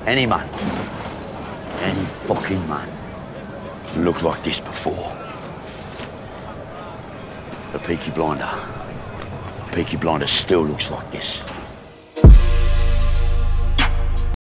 Any man, any fucking man, looked like this before. The Peaky Blinder still looks like this.